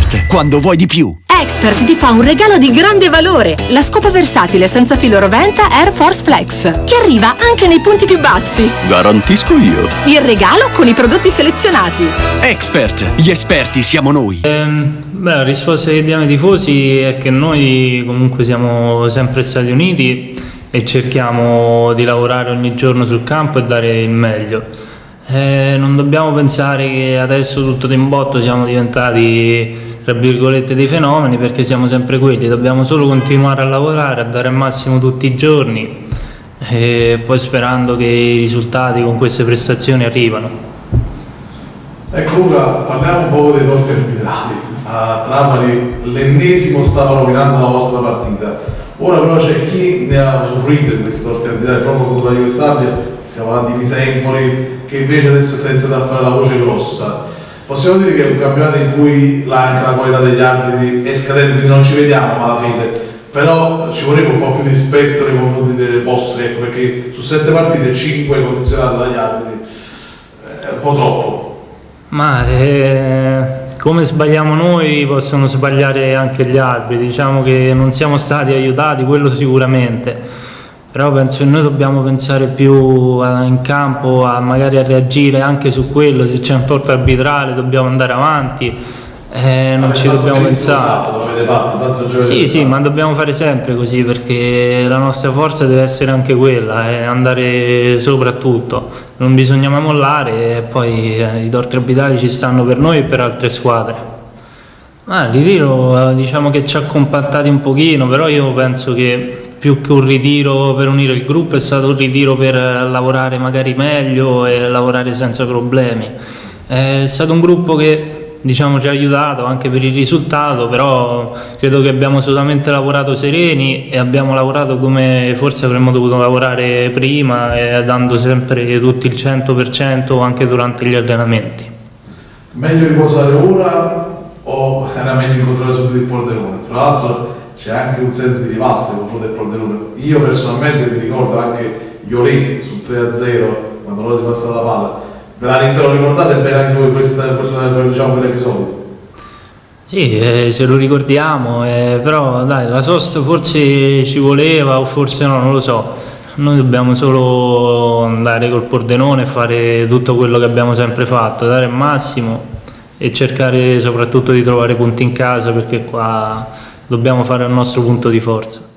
Expert, quando vuoi di più. Expert ti fa un regalo di grande valore, la scopa versatile senza filo roventa Air Force Flex, che arriva anche nei punti più bassi. Garantisco io. Il regalo con i prodotti selezionati. Expert, gli esperti siamo noi. La risposta che diamo ai tifosi è che noi comunque siamo sempre Stati Uniti e cerchiamo di lavorare ogni giorno sul campo e dare il meglio. Non dobbiamo pensare che adesso tutto in botto siamo diventati, tra virgolette, dei fenomeni, perché siamo sempre quelli. Dobbiamo solo continuare a lavorare, a dare il massimo tutti i giorni e poi sperando che i risultati con queste prestazioni arrivano. Ecco Luca, parliamo un po' dei torti arbitrali. A Trapani l'ennesimo stava rovinando la vostra partita. Ora però c'è chi ne ha usufruito di questi torti arbitrali proprio contro la Juve Stabia, stiamo parlando di Pisempoli, che invece adesso sta iniziando a fare la voce grossa. Possiamo dire che è un campionato in cui anche la qualità degli arbitri è scadente, quindi non ci vediamo malafede, però ci vorrebbe un po' più di rispetto nei confronti delle vostre, ecco, perché su 7 partite 5 condizionate dagli arbitri è un po' troppo. Ma come sbagliamo noi possono sbagliare anche gli arbitri, diciamo che non siamo stati aiutati, quello sicuramente. Però penso che noi dobbiamo pensare più in campo, magari a reagire anche su quello. Se c'è un torto arbitrale dobbiamo andare avanti, non ci dobbiamo pensare. Lo avete fatto, sì, ma dobbiamo fare sempre così, perché la nostra forza deve essere anche quella, andare soprattutto. Non bisogna mai mollare e poi i torti arbitrali ci stanno per noi e per altre squadre. Ma il ritiro diciamo che ci ha compattati un pochino, però io penso che più che un ritiro per unire il gruppo è stato un ritiro per lavorare magari meglio e lavorare senza problemi. È stato un gruppo che diciamo ci ha aiutato anche per il risultato, però credo che abbiamo assolutamente lavorato sereni e abbiamo lavorato come forse avremmo dovuto lavorare prima, dando sempre tutti il 100% anche durante gli allenamenti. Meglio riposare ora o era meglio incontrare subito il Pordenone? Tra l'altro c'è anche un senso di rivalsa nei confronti del Pordenone. Io personalmente mi ricordo anche Iolè sul 3-0 quando loro si passava la palla. Ve lo ricordate bene anche voi quell'episodio? Sì, ce lo ricordiamo, però dai, la sosta forse ci voleva o forse no, non lo so. Noi dobbiamo solo andare col Pordenone e fare tutto quello che abbiamo sempre fatto, dare il massimo e cercare soprattutto di trovare punti in casa, perché qua dobbiamo fare il nostro punto di forza.